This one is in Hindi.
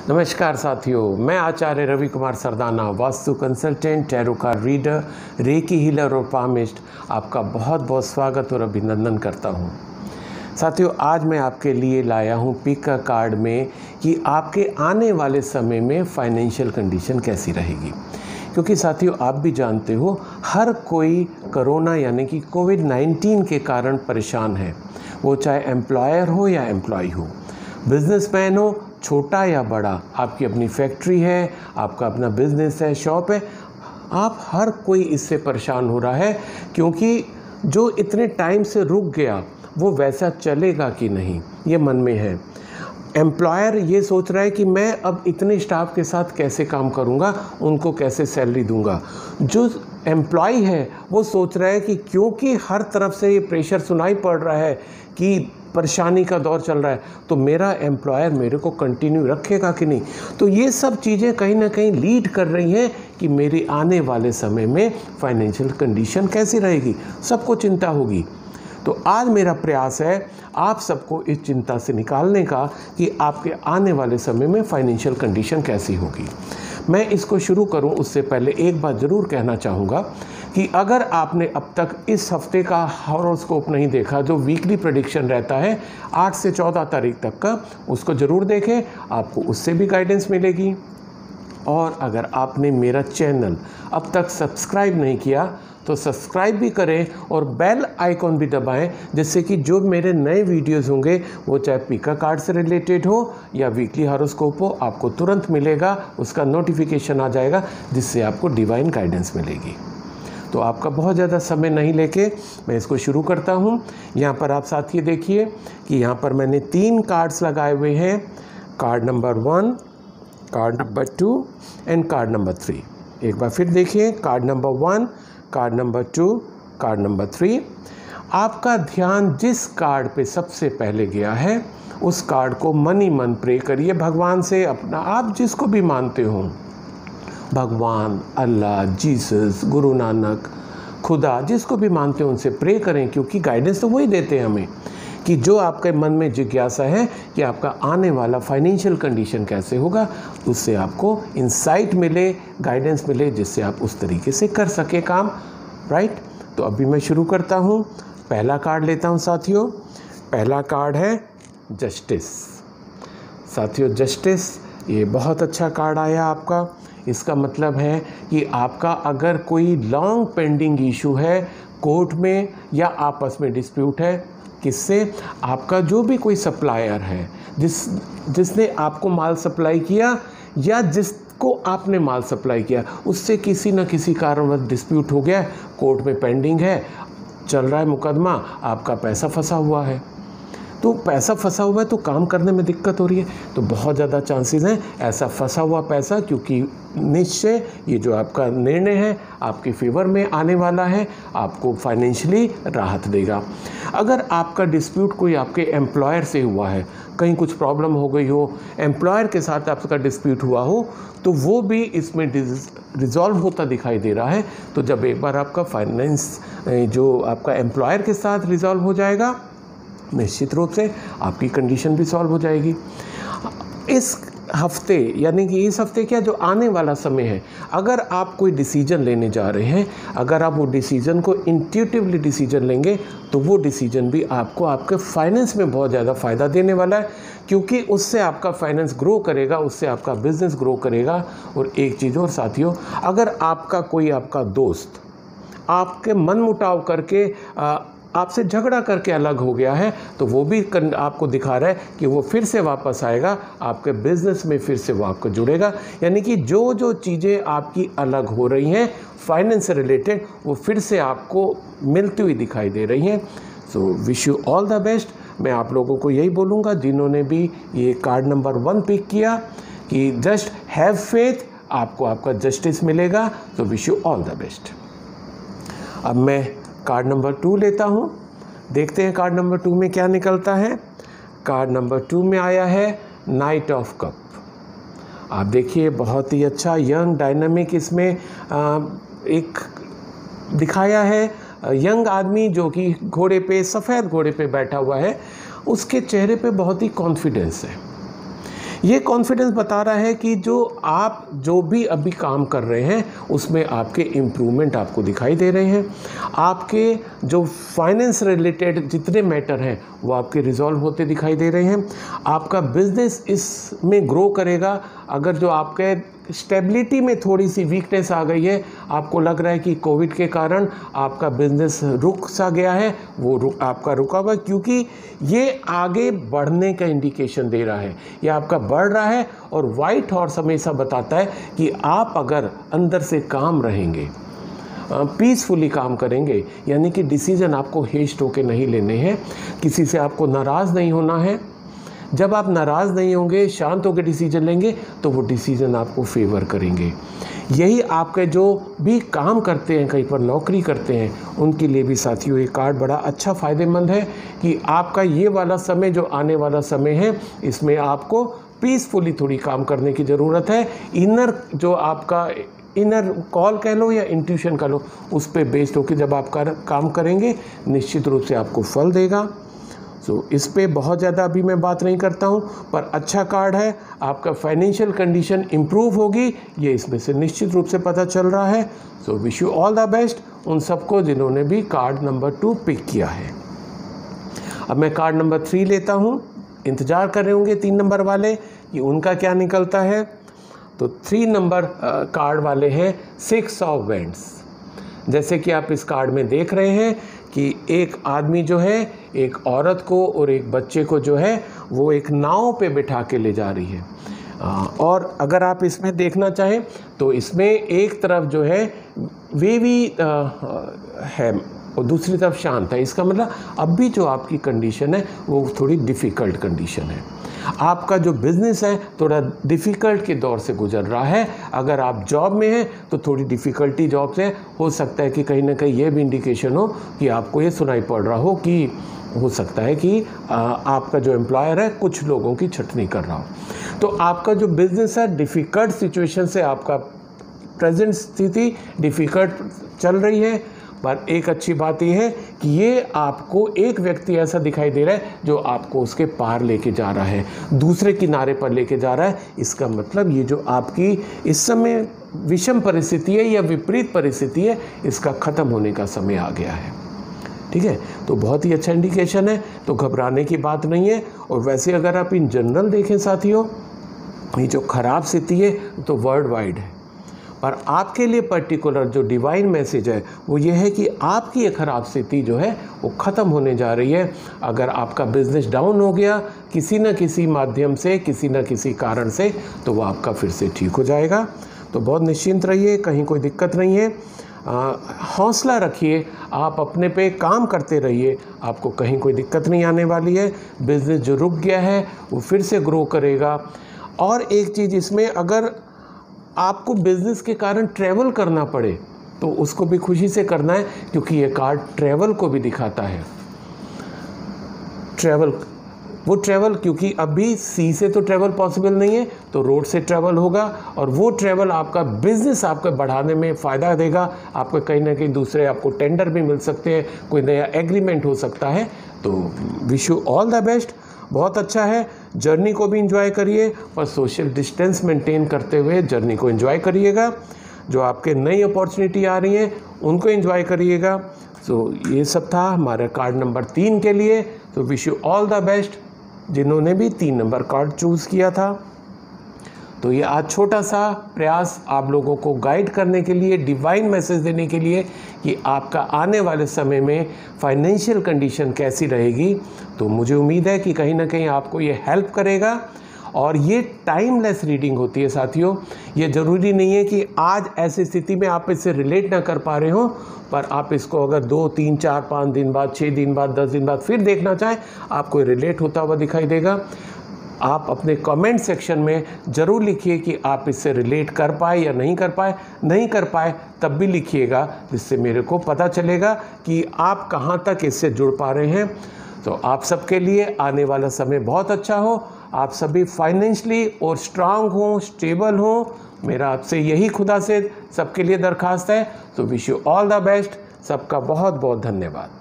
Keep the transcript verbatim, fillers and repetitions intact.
नमस्कार साथियों, मैं Acharya Ravi Kumar Sardana, vastu consultant, tarot card reader, reiki healer और पामिस्ट आपका बहुत बहुत स्वागत और अभिनंदन करता हूं। साथियों, आज मैं आपके लिए लाया हूं पिक का कार्ड में कि आपके आने वाले समय में फाइनेंशियल कंडीशन कैसी रहेगी। क्योंकि साथियों, आप भी जानते हो हर कोई कोरोना यानी कि कोविड नाइन्टीन के कारण परेशान है, वो चाहे एम्प्लॉयर हो या एम्प्लॉय हो, बिजनेसमैन हो छोटा या बड़ा, आपकी अपनी फैक्ट्री है, आपका अपना बिजनेस है, शॉप है, आप हर कोई इससे परेशान हो रहा है क्योंकि जो इतने टाइम से रुक गया वो वैसा चलेगा कि नहीं, ये मन में है। एम्प्लॉयर ये सोच रहा है कि मैं अब इतने स्टाफ के साथ कैसे काम करूंगा, उनको कैसे सैलरी दूंगा। जो एम्प्लॉय है वो सोच रहा है कि क्योंकि हर तरफ से ये प्रेशर सुनाई पड़ रहा है कि परेशानी का दौर चल रहा है, तो मेरा एम्प्लॉयर मेरे को कंटिन्यू रखेगा कि नहीं। तो ये सब चीज़ें कहीं ना कहीं लीड कर रही हैं कि मेरी आने वाले समय में फाइनेंशियल कंडीशन कैसी रहेगी, सबको चिंता होगी। तो आज मेरा प्रयास है आप सबको इस चिंता से निकालने का कि आपके आने वाले समय में फाइनेंशियल कंडीशन कैसी होगी। मैं इसको शुरू करूं उससे पहले एक बात ज़रूर कहना चाहूँगा कि अगर आपने अब तक इस हफ्ते का हॉरोस्कोप नहीं देखा, जो वीकली प्रेडिक्शन रहता है आठ से चौदह तारीख तक का, उसको ज़रूर देखें, आपको उससे भी गाइडेंस मिलेगी। और अगर आपने मेरा चैनल अब तक सब्सक्राइब नहीं किया तो सब्सक्राइब भी करें और बेल आइकॉन भी दबाएं, जिससे कि जो मेरे नए वीडियोस होंगे वो चाहे पिका कार्ड से रिलेटेड हो या वीकली हॉरोस्कोप हो, आपको तुरंत मिलेगा, उसका नोटिफिकेशन आ जाएगा, जिससे आपको डिवाइन गाइडेंस मिलेगी। तो आपका बहुत ज़्यादा समय नहीं लेके मैं इसको शुरू करता हूँ। यहाँ पर आप साथ ये देखिए कि यहाँ पर मैंने तीन कार्ड्स लगाए हुए हैं, card number one, card number two and card number three. एक बार फिर देखिए, card number one, card number two, card number three. आपका ध्यान जिस कार्ड पे सबसे पहले गया है उस कार्ड को मन ही मन प्रे करिए भगवान से, अपना आप जिसको भी मानते हो, भगवान, अल्लाह, जीसस, गुरु नानक, खुदा, जिसको भी मानते हो उनसे प्रे करें, क्योंकि गाइडेंस तो वही देते हैं हमें कि जो आपके मन में जिज्ञासा है कि आपका आने वाला फाइनेंशियल कंडीशन कैसे होगा, उससे आपको इंसाइट मिले, गाइडेंस मिले, जिससे आप उस तरीके से कर सके काम। राइट, तो अभी मैं शुरू करता हूँ। पहला कार्ड लेता हूँ साथियों। पहला कार्ड है जस्टिस। साथियों, जस्टिस ये बहुत अच्छा कार्ड आया आपका। इसका मतलब है कि आपका अगर कोई लॉन्ग पेंडिंग इशू है कोर्ट में या आपस में डिस्प्यूट है, किससे, आपका जो भी कोई सप्लायर है, जिस जिसने आपको माल सप्लाई किया या जिसको आपने माल सप्लाई किया, उससे किसी न किसी कारणवश डिस्प्यूट हो गया, कोर्ट में पेंडिंग है, चल रहा है मुकदमा, आपका पैसा फंसा हुआ है। तो पैसा फंसा हुआ है तो काम करने में दिक्कत हो रही है, तो बहुत ज़्यादा चांसेस हैं ऐसा फंसा हुआ पैसा, क्योंकि निश्चय ये जो आपका निर्णय है आपके फेवर में आने वाला है, आपको फाइनेंशियली राहत देगा। अगर आपका डिस्प्यूट कोई आपके एम्प्लॉयर से हुआ है, कहीं कुछ प्रॉब्लम हो गई हो, एम्प्लॉयर के साथ आपका डिस्प्यूट हुआ हो, तो वो भी इसमें रिजॉल्व होता दिखाई दे रहा है। तो जब एक बार आपका फाइनेंस जो आपका एम्प्लॉयर के साथ रिजॉल्व हो जाएगा, निश्चित रूप से आपकी कंडीशन भी सॉल्व हो जाएगी। इस हफ्ते यानी कि इस हफ्ते क्या, जो आने वाला समय है, अगर आप कोई डिसीजन लेने जा रहे हैं, अगर आप वो डिसीजन को इंट्यूटिवली डिसीजन लेंगे तो वो डिसीजन भी आपको आपके फाइनेंस में बहुत ज़्यादा फ़ायदा देने वाला है, क्योंकि उससे आपका फाइनेंस ग्रो करेगा, उससे आपका बिजनेस ग्रो करेगा। और एक चीज़ और साथियों, अगर आपका कोई आपका दोस्त आपके मन मुटाव करके आ, आपसे झगड़ा करके अलग हो गया है, तो वो भी आपको दिखा रहा है कि वो फिर से वापस आएगा, आपके बिजनेस में फिर से वो आपको जुड़ेगा। यानी कि जो जो चीज़ें आपकी अलग हो रही हैं फाइनेंस से रिलेटेड, वो फिर से आपको मिलती हुई दिखाई दे रही हैं। So wish you all the best. मैं आप लोगों को यही बोलूँगा जिन्होंने भी ये कार्ड नंबर वन पिक किया कि जस्ट हैव फेथ, आपको आपका जस्टिस मिलेगा। तो wish you all the best. अब मैं कार्ड नंबर टू लेता हूँ, देखते हैं कार्ड नंबर टू में क्या निकलता है। कार्ड नंबर टू में आया है नाइट ऑफ कप। आप देखिए, बहुत ही अच्छा यंग डायनामिक इसमें आ, एक दिखाया है। यंग आदमी जो कि घोड़े पे, सफ़ेद घोड़े पे बैठा हुआ है, उसके चेहरे पे बहुत ही कॉन्फिडेंस है। ये कॉन्फिडेंस बता रहा है कि जो आप जो भी अभी काम कर रहे हैं उसमें आपके इम्प्रूवमेंट आपको दिखाई दे रहे हैं। आपके जो फाइनेंस रिलेटेड जितने मैटर हैं वो आपके रिजॉल्व होते दिखाई दे रहे हैं। आपका बिजनेस इसमें ग्रो करेगा। अगर जो आपके स्टेबिलिटी में थोड़ी सी वीकनेस आ गई है, आपको लग रहा है कि कोविड के कारण आपका बिजनेस रुक सा गया है, वो रुक आपका रुका हुआ, क्योंकि ये आगे बढ़ने का इंडिकेशन दे रहा है। ये आपका बढ़ रहा है और वाइट हॉर्स हमेशा बताता है कि आप अगर अंदर से काम रहेंगे, पीसफुली काम करेंगे, यानी कि डिसीजन आपको हेस्ट होके नहीं लेने हैं, किसी से आपको नाराज़ नहीं होना है। जब आप नाराज़ नहीं होंगे, शांत होकर डिसीजन लेंगे तो वो डिसीजन आपको फेवर करेंगे। यही आपके जो भी काम करते हैं, कहीं पर नौकरी करते हैं, उनके लिए भी साथियों ये कार्ड बड़ा अच्छा फ़ायदेमंद है कि आपका ये वाला समय जो आने वाला समय है, इसमें आपको पीसफुली थोड़ी काम करने की ज़रूरत है। इनर जो आपका इनर कॉल कह लो या इंट्यूशन कह लो, उस पर बेस्ड होकर जब आप काम करेंगे निश्चित रूप से आपको फल देगा। सो so, इस पे बहुत ज़्यादा अभी मैं बात नहीं करता हूँ, पर अच्छा कार्ड है। आपका फाइनेंशियल कंडीशन इम्प्रूव होगी, ये इसमें से निश्चित रूप से पता चल रहा है। So wish you all the best उन सबको जिन्होंने भी कार्ड नंबर टू पिक किया है। अब मैं कार्ड नंबर थ्री लेता हूँ। इंतज़ार कर रहे होंगे तीन नंबर वाले कि उनका क्या निकलता है। तो थ्री नंबर कार्ड वाले हैं सिक्स ऑफ वैंड्स। जैसे कि आप इस कार्ड में देख रहे हैं कि एक आदमी जो है एक औरत को और एक बच्चे को जो है वो एक नाव पे बिठा के ले जा रही है। और अगर आप इसमें देखना चाहें तो इसमें एक तरफ जो है वेवी है और दूसरी तरफ शांत है। इसका मतलब अब भी जो आपकी कंडीशन है वो थोड़ी डिफ़िकल्ट कंडीशन है। आपका जो बिज़नेस है थोड़ा डिफ़िकल्ट के दौर से गुजर रहा है। अगर आप जॉब में हैं तो थोड़ी डिफ़िकल्टी जॉब से हो सकता है कि कहीं ना कहीं ये भी इंडिकेशन हो कि आपको ये सुनाई पड़ रहा हो कि हो सकता है कि आ, आपका जो एम्प्लॉयर है कुछ लोगों की छटनी कर रहा हो। तो आपका जो बिज़नेस है डिफ़िकल्ट सिचुएशन से, आपका प्रेजेंट स्थिति डिफ़िकल्ट चल रही है, पर एक अच्छी बात यह है कि ये आपको एक व्यक्ति ऐसा दिखाई दे रहा है जो आपको उसके पार लेके जा रहा है, दूसरे किनारे पर लेके जा रहा है। इसका मतलब ये जो आपकी इस समय विषम परिस्थिति है या विपरीत परिस्थिति है, इसका ख़त्म होने का समय आ गया है। ठीक है, तो बहुत ही अच्छा इंडिकेशन है, तो घबराने की बात नहीं है। और वैसे अगर आप इन जनरल देखें साथियों, ये जो ख़राब स्थिति है तो वर्ल्ड वाइड है, पर आपके लिए पर्टिकुलर जो डिवाइन मैसेज है वो ये है कि आपकी ये ख़राब स्थिति जो है वो ख़त्म होने जा रही है। अगर आपका बिज़नेस डाउन हो गया किसी न किसी माध्यम से, किसी न किसी कारण से, तो वो आपका फिर से ठीक हो जाएगा। तो बहुत निश्चिंत रहिए, कहीं कोई दिक्कत नहीं है। हौसला रखिए, आप अपने पे काम करते रहिए, आपको कहीं कोई दिक्कत नहीं आने वाली है। बिज़नेस जो रुक गया है वो फिर से ग्रो करेगा। और एक चीज़ इसमें, अगर आपको बिज़नेस के कारण ट्रैवल करना पड़े तो उसको भी खुशी से करना है, क्योंकि ये कार्ड ट्रैवल को भी दिखाता है। ट्रैवल वो ट्रैवल क्योंकि अभी सी से तो ट्रैवल पॉसिबल नहीं है, तो रोड से ट्रैवल होगा, और वो ट्रैवल आपका बिज़नेस आपको बढ़ाने में फ़ायदा देगा। आपको कहीं ना कहीं दूसरे आपको टेंडर भी मिल सकते हैं, कोई नया एग्रीमेंट हो सकता है। तो wish you all the best. बहुत अच्छा है, जर्नी को भी एंजॉय करिए, पर सोशल डिस्टेंस मेंटेन करते हुए जर्नी को एंजॉय करिएगा। जो आपके नई अपॉर्चुनिटी आ रही हैं उनको एंजॉय करिएगा। सो ये सब था हमारे कार्ड नंबर तीन के लिए। तो wish you all the best जिन्होंने भी तीन नंबर कार्ड चूज़ किया था। तो ये आज छोटा सा प्रयास आप लोगों को गाइड करने के लिए, डिवाइन मैसेज देने के लिए कि आपका आने वाले समय में फाइनेंशियल कंडीशन कैसी रहेगी। तो मुझे उम्मीद है कि कहीं ना कहीं आपको ये हेल्प करेगा। और ये टाइमलेस रीडिंग होती है साथियों। ये ज़रूरी नहीं है कि आज ऐसी स्थिति में आप इससे रिलेट ना कर पा रहे हो, पर आप इसको अगर दो तीन चार पाँच दिन बाद, छः दिन बाद, दस दिन बाद फिर देखना चाहें, आपको रिलेट होता हुआ दिखाई देगा। आप अपने कमेंट सेक्शन में ज़रूर लिखिए कि आप इससे रिलेट कर पाए या नहीं कर पाए। नहीं कर पाए तब भी लिखिएगा, जिससे मेरे को पता चलेगा कि आप कहाँ तक इससे जुड़ पा रहे हैं। तो आप सबके लिए आने वाला समय बहुत अच्छा हो, आप सभी फाइनेंशियली और स्ट्रांग हों, स्टेबल हों। मेरा आपसे यही खुदा से सबके लिए दरख्वास्त है। तो wish you all the best. सबका बहुत बहुत धन्यवाद।